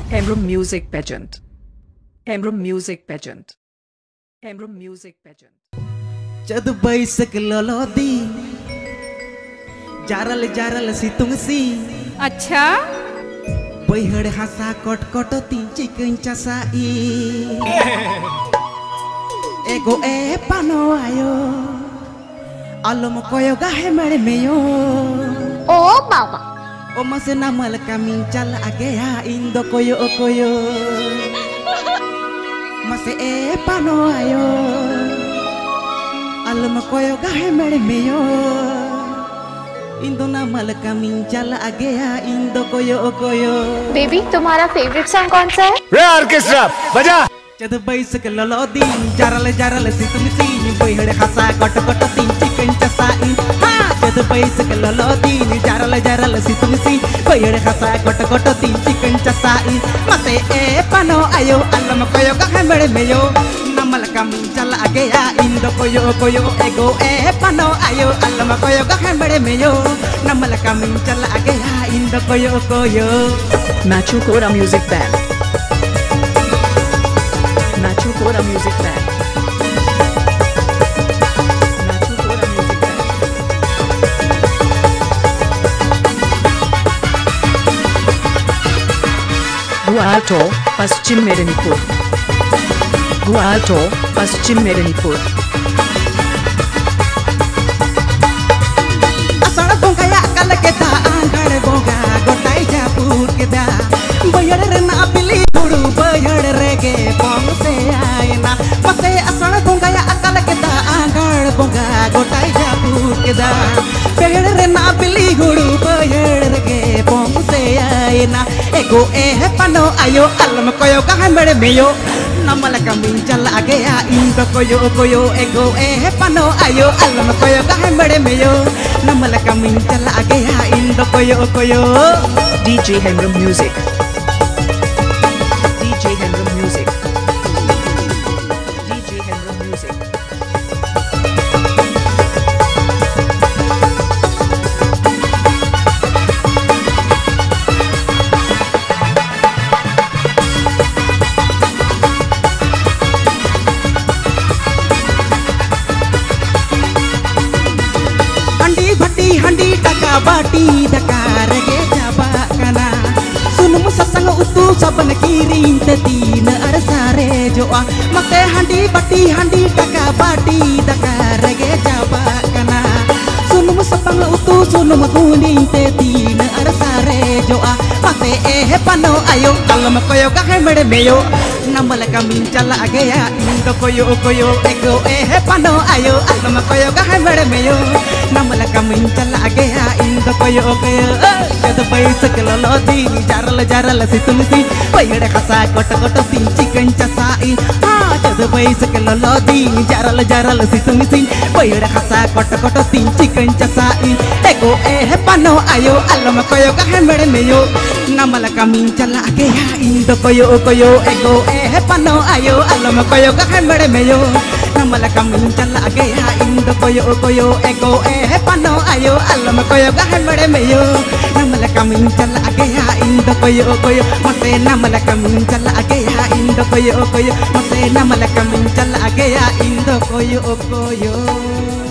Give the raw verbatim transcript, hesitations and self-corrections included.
Hembrom Music Pageant. Hembrom Music Pageant. Hembrom Music Pageant. Jadu baisak lolodi, jaral jaral situng si. अच्छा Bayhad hasa kot kototi chicken chasai. Ego e pano ayo, alom koyo gahe mere meyo. Oh baba, O mase namal kami chal agea indo koyo koyo. Mase e pano ayo, alom koyo gahe mere meyo. Indo namal kami chal agea indo koyo koyo. Baby तुम्हारा favourite song कौन सा है? रे orchestra बजा। Jad baisak lolodi, jaral jaral situng si. Bayhad hasa kot kototi chicken chasai. Ha, jad baisak lolodi, jaral jaral situng si. Bayhad hasa kot kototi chicken chasai. Mase e pano ayo, alam koyo gahe mere meyo. Namal kami chal agea indo koyo koyo. Ego e pano ayo, alam koyo gahe mere meyo. Namal kami chal agea indo koyo koyo. Machu Kora Music Band. Machu Kora Music Band. Machu Kora Music Band. Gualto, Paschim Medinipur. Gualto, Paschim Medinipur. Asal bongkaya kal kita angkar bonga gotai japur kita. Bayar rena pilih guru bayar rege pong se aina. Mase asal bongkaya kal kita angkar bonga gotai japur kita. Bayar rena pilih guru bayar rege pong se aina. Ego eh pano ayo alam koyo kahan mere meyo. Namal kami chal agea indo koyo koyo. Ego eh pano ayo alam koyo kahan mere meyo. Namal kami chal agea indo koyo koyo. D J Hembrom Music. D J Hembrom Music. D J Hembrom Music. Handi bhatti handi taka bati dakar ge jaba kana. Sunum sasang utu saban kirin tetin arsare joa. Mate handi bati handi taka bati dakar ge jaba kana. Sunum sapang utu sunum kuning tetin arsare joa. Mate eh pano ayo alam koyo kahe mere meyo. Namal kami chal agea indo koyo koyo. Ego eh pano ayo alam koyo kahe mere meyo. Namal kami chal agea indo koyo koyo. Jad baisak lolodi, jaral jaral situng si. Bayhad hasa kot kototi chicken chasai. Ha, jad baisak lolodi, jaral jaral situng si. Bayhad hasa kot kototi chicken chasai. Ego eh pano ayo alam koyo kahe mere meyo. Namal kami chal agea indo koyo koyo. Ego eh pano ayo alam koyo kahe mere meyo. Namal kami chal agea indo koyo koyo. Ego eh pano ayo alam koyo kahe mere meyo. Namal kami chal agea indo koyo koyo. Mase namal kami chal agea indo koyo koyo. Mase namal kami chal agea indo koyo koyo.